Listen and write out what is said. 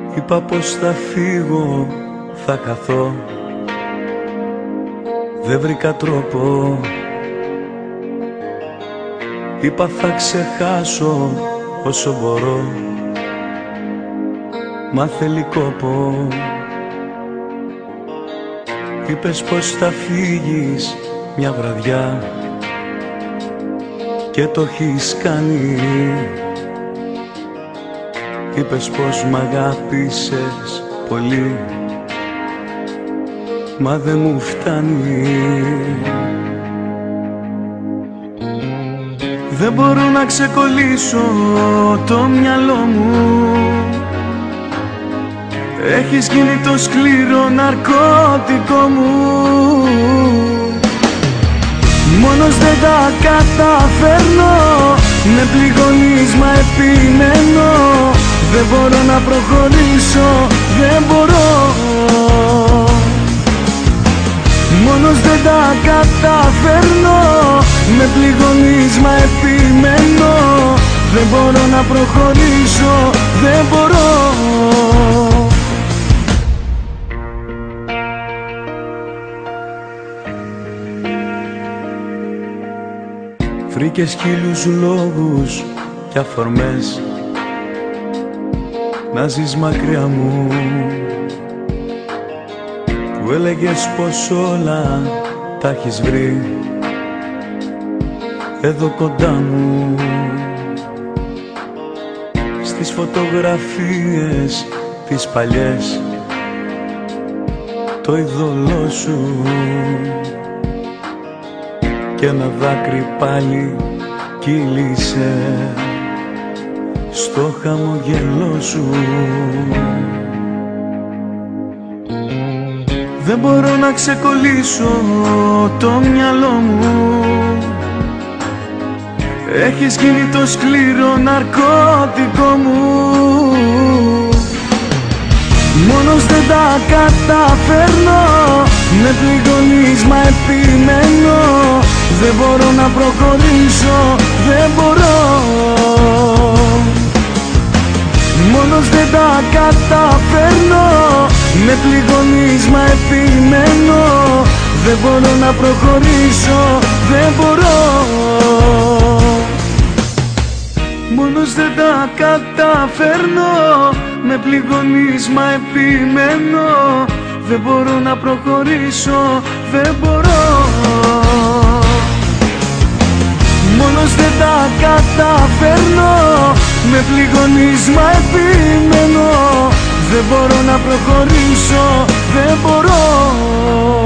Είπα πως θα φύγω, θα χαθώ, δεν βρήκα τρόπο. Είπα θα ξεχάσω όσο μπορώ, μα θέλει κόπο. Είπες πως θα φύγεις μια βραδιά και το έχεις κάνει. Είπες πως μ' αγάπησες πολύ, μα δεν μου φτάνει. Δεν μπορώ να ξεκολλήσω το μυαλό μου, έχεις γίνει το σκληρό ναρκώτικο μου. Μόνος δεν τα καταφέρνω, με πληγώνεις μα επιμένω. Δεν μπορώ να προχωρήσω, δεν μπορώ. Μόνος δεν τα καταφέρνω, με πληγώνεις μα επιμένω. Δεν μπορώ να προχωρήσω, δεν μπορώ. Βρήκες χίλιους λόγους και αφορμές να ζεις μακριά μου, που έλεγες πως όλα τα έχεις βρει εδώ κοντά μου. Στις φωτογραφίες τις παλιές το είδωλό σου και ένα δάκρυ πάλι κύλησε στο χαμογελό σου. Δεν μπορώ να ξεκολλήσω το μυαλό μου, έχεις γίνει το σκληρό ναρκώτικο μου. Μόνος δεν τα καταφέρνω, με πληγώνεις μα επιμένω. Δεν μπορώ να προχωρήσω, δεν μπορώ. Μόνος δεν τα καταφέρνω, με πληγώνεις μα επιμένω. Δεν μπορώ να προχωρήσω, δεν μπορώ. Μόνος δεν τα καταφέρνω, με πληγώνεις μα επιμένω. Δεν μπορώ να προχωρήσω, δεν μπορώ. Μόνος δεν τα καταφέρνω, με πληγώνεις μα επιμένω. Δεν μπορώ να προχωρήσω, δεν μπορώ.